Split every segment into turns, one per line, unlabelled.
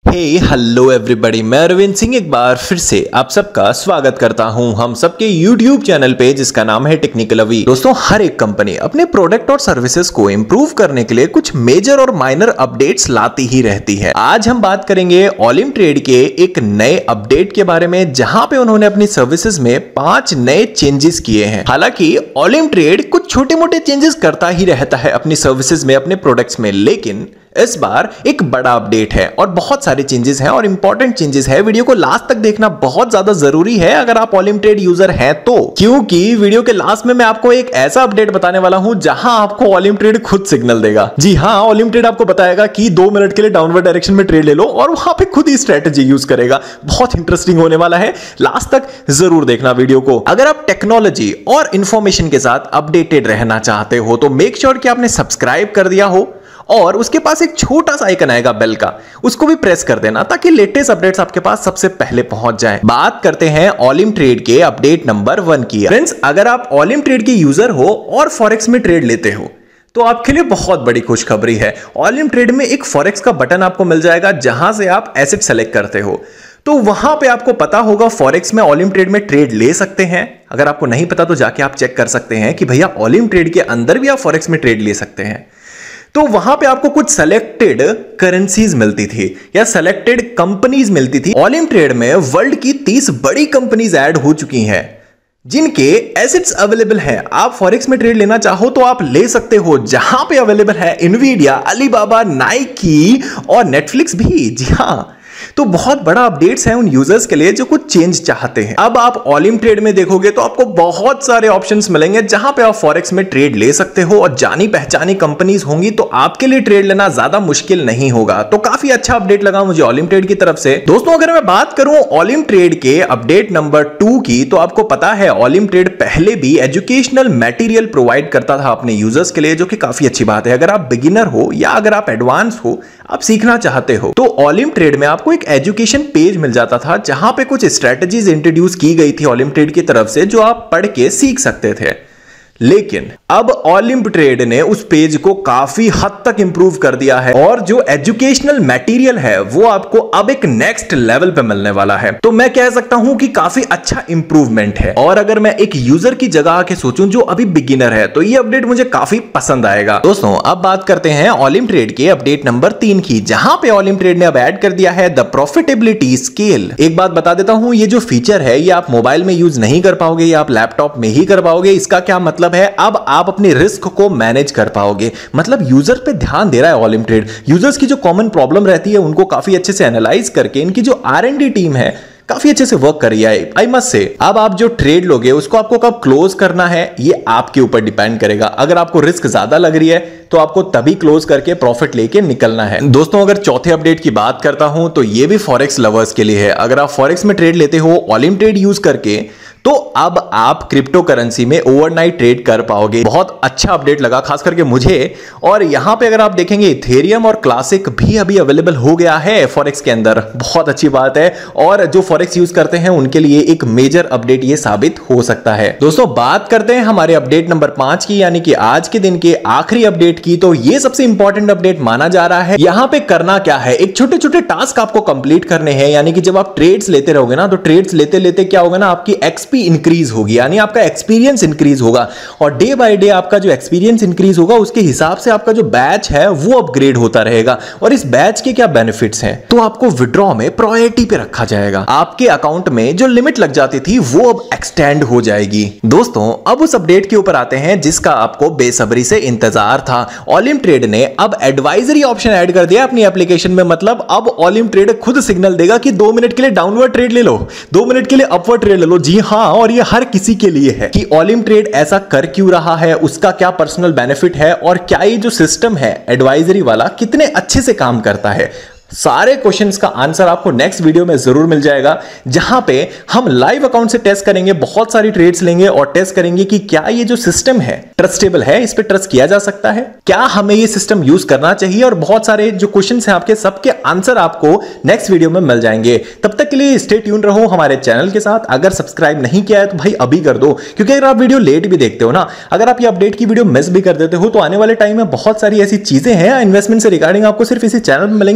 Hello everybody, मैं अरविंद सिंह एक बार फिर से आप सबका स्वागत करता हूं हम सबके यूट्यूब चैनल पे जिसका नाम है टेक्निकल अवी। दोस्तों, हर एक कंपनी अपने प्रोडक्ट और सर्विसेज को इंप्रूव करने के लिए कुछ मेजर और माइनर अपडेट्स लाती ही रहती है। आज हम बात करेंगे ऑलिम ट्रेड के एक नए अपडेट के बारे में, जहां पे उन्होंने अपनी सर्विसेज में 5 नए चेंजेस किए हैं। हालांकि ऑलिम ट्रेड कुछ छोटे मोटे चेंजेस करता ही रहता है अपनी सर्विसेज में, अपने प्रोडक्ट्स में, लेकिन इस बार एक बड़ा अपडेट है और बहुत सारे चेंजेस हैं और इंपॉर्टेंट चेंजेस है। वीडियो को लास्ट तक देखना बहुत ज्यादा जरूरी है अगर आप ऑलिम ट्रेड यूजर हैं तो, क्योंकि वीडियो के लास्ट में मैं आपको एक ऐसा अपडेट बताने वाला हूं जहां आपको ऑलिम ट्रेड खुद सिग्नल देगा। जी हां, ऑलिम ट्रेड आपको बताएगा कि 2 मिनट के लिए डाउनवर्ड डायरेक्शन में ट्रेड ले लो और वहां पे खुद ही स्ट्रेटेजी यूज करेगा। बहुत इंटरेस्टिंग होने वाला है, लास्ट तक जरूर देखना वीडियो को। अगर आप टेक्नोलॉजी और इंफॉर्मेशन के साथ अपडेटेड रहना चाहते हो तो मेक श्योर कि आपने सब्सक्राइब कर दिया हो और उसके पास एक छोटा सा आइकन आएगा बेल का, उसको भी प्रेस कर देना ताकि लेटेस्ट अपडेट्स आपके पास सबसे पहले पहुंच जाएं। बात करते हैं ऑलिम ट्रेड के अपडेट नंबर 1 की। फ्रेंड्स, अगर आप ऑलिम ट्रेड के यूजर हो और फॉरेक्स में ट्रेड लेते हो तो आपके लिए बहुत बड़ी खुशखबरी है। ऑलिम ट्रेड में एक फॉरेक्स का बटन आपको मिल जाएगा जहां से आप एसेट सेलेक्ट करते हो, तो वहां पे आपको पता होगा फॉरेक्स में ऑलिम ट्रेड में ट्रेड ले सकते हैं। अगर आपको नहीं पता तो जाके आप चेक कर सकते हैं कि भैया ऑलिम ट्रेड के अंदर भी आप फॉरेक्स में ट्रेड ले सकते हैं। तो वहां पे आपको कुछ सेलेक्टेड करेंसीज मिलती थी या सेलेक्टेड कंपनीज मिलती थी। ऑलिम ट्रेड में वर्ल्ड की 30 बड़ी कंपनीज ऐड हो चुकी हैं जिनके एसेट्स अवेलेबल हैं। आप फॉरेक्स में ट्रेड लेना चाहो तो आप ले सकते हो, जहां पे अवेलेबल है इनवीडिया, अलीबाबा, नाइकी और नेटफ्लिक्स भी। जी हां, तो बहुत बड़ा अपडेट्स है उन यूजर्स के लिए जो कुछ चेंज चाहते हैं। अब आप ऑलिम ट्रेड में देखोगे तो आपको बहुत सारे ऑप्शंस मिलेंगे जहां पे आप फॉरेक्स में ट्रेड ले सकते हो और जानी पहचानी कंपनीज होंगी, तो आपके लिए ट्रेड लेना ज्यादा मुश्किल नहीं होगा। तो काफी अच्छा अपडेट लगा मुझे ऑलिम ट्रेड की तरफ से। दोस्तों, अगर मैं बात करूं ऑलिम ट्रेड के अपडेट नंबर 2 की, तो आपको पता है ऑलिम ट्रेड पहले भी एजुकेशनल मटेरियल प्रोवाइड करता था अपने यूजर्स के लिए, जो कि काफी अच्छी बात है। अगर आप बिगिनर हो या अगर आप एडवांस हो, आप सीखना चाहते हो, तो ऑलिम ट्रेड में आपको एक एजुकेशन पेज मिल जाता था जहां पे कुछ स्ट्रेटजीज इंट्रोड्यूस की गई थी ऑलिम ट्रेड की तरफ से, जो आप पढ़ के सीख सकते थे। लेकिन अब ऑलिम ट्रेड ने उस पेज को काफी हद तक इंप्रूव कर दिया है और जो एजुकेशनल मटेरियल है वो आपको अब एक नेक्स्ट लेवल पे मिलने वाला है। तो मैं कह सकता हूं कि काफी अच्छा इंप्रूवमेंट है। और अगर मैं एक यूजर की जगह आके सोचूं जो अभी बिगिनर है, तो ये अपडेट मुझे काफी पसंद आएगा। दोस्तों, अब बात करते हैं ऑलिम ट्रेड के अपडेट नंबर 3 की, जहां पे ऑलिम ट्रेड ने अब ऐड कर दिया है द प्रॉफिटेबिलिटी स्केल। एक बात बता देता हूं, ये जो फीचर है ये आप मोबाइल में यूज नहीं कर पाओगे, या आप लैपटॉप में ही कर पाओगे। इसका क्या मतलब है, अब आप अपने रिस्क को मैनेज कर पाओगे। मतलब यूजर पे ध्यान दे रहा है ऑलिम ट्रेड। यूजर्स की जो कॉमन प्रॉब्लम रहती है उनको काफी अच्छे से एनालाइज करके इनकी जो R&D टीम है काफी अच्छे से वर्क कर रही है। आई मस्ट से, अब आप जो ट्रेड लोगे उसको आपको कब क्लोज करना है ये आपके ऊपर डिपेंड करेगा। अगर आपको रिस्क ज्यादा लग रही है तो आपको तभी क्लोज करके प्रॉफिट लेके निकलना है। दोस्तों, अगर चौथे अपडेट की बात करता हूं तो ये भी फॉरेक्स लवर्स के लिए है। अगर आप फॉरेक्स में ट्रेड लेते हो ऑलिम ट्रेड यूज करके, तो अब आप क्रिप्टो करेंसी में ओवरनाइट ट्रेड कर पाओगे। बहुत अच्छा अपडेट लगा खास करके मुझे। और यहां पे अगर आप देखेंगे इथेरियम और क्लासिक भी अभी अवेलेबल हो गया है फॉरेक्स के अंदर। बहुत अच्छी बात है और जो फॉरेक्स यूज करते हैं उनके लिए एक मेजर अपडेट ये साबित हो सकता है। दोस्तों, बात करते हैं हमारे अपडेट नंबर 5 की, यानी कि आज के दिन के आखिरी अपडेट की। तो ये सबसे इंपॉर्टेंट अपडेट माना जा रहा है। यहां पे करना क्या है, एक छोटे छोटे टास्क आपको कंप्लीट करने हैं। यानी कि जब आप ट्रेड्स लेते रहोगे ना, तो ट्रेड्स लेते लेते क्या होगा ना, आपकी एक्सपी इंक्रीज होगी, यानी आपका एक्सपीरियंस इंक्रीज होगा। और डे बाय डे आपका जो एक्सपीरियंस इंक्रीज होगा उसके हिसाब से आपका जो बैच है वो अपग्रेड होता रहेगा। और इस बैच के क्या बेनिफिट्स हैं, तो आपको विड्रॉ में प्रायोरिटी पे रखा जाएगा। आपके अकाउंट में जो लिमिट लग जाती थी वो अब एक्सटेंड हो जाएगी। दोस्तों, अब उस अपडेट के ऊपर आते हैं जिसका आपको बेसब्री से इंतजार था। ऑलिम ट्रेड ने अब एडवाइजरी ऑप्शन ऐड कर दिया अपनी एप्लीकेशन में। मतलब अब ऑलिम ट्रेड खुद सिग्नल देगा कि 2 मिनट के लिए डाउनवर्ड ट्रेड ले लो, 2 मिनट के लिए अपवर्ड ट्रेड ले लो। जी हां, और ये हर किसी के लिए है कि ऑलिम ट्रेड ऐसा कर क्यों रहा है, उसका क्या पर्सनल बेनिफिट है और क्या ये जो सिस्टम है एडवाइजरी वाला कितने अच्छे से काम करता है। सारे क्वेश्चंस का आंसर आपको नेक्स्ट वीडियो में जरूर मिल जाएगा, जहां पे हम लाइव अकाउंट से टेस्ट करेंगे, बहुत सारी ट्रेड्स लेंगे और टेस्ट करेंगे कि क्या ये जो सिस्टम है ट्रस्टेबल है, इस पे ट्रस्ट किया जा सकता है, क्या हमें ये सिस्टम यूज करना चाहिए। और बहुत सारे जो क्वेश्चंस हैं आपके, सबके आंसर आपको नेक्स्ट वीडियो में मिल जाएंगे। तब तक के लिए स्टे ट्यून रहो हमारे चैनल के साथ। अगर सब्सक्राइब नहीं किया है तो भाई अभी कर दो, क्योंकि अगर आप वीडियो लेट भी देखते हो ना, अगर आप ये अपडेट की वीडियो मिस भी कर देते हो, तो आने वाले टाइम में बहुत सारी ऐसी चीजें हैं इन्वेस्टमेंट से रिगार्डिंग आपको सिर्फ इसी चैनल में मिलेंगी सबसे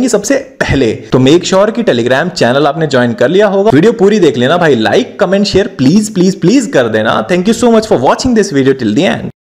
पहले। तो मेक श्योर कि टेलीग्राम चैनल आपने ज्वाइन कर लिया होगा। वीडियो पूरी देख लेना भाई, like comment share please please please कर देना। Thank you so much for watching this video till the and.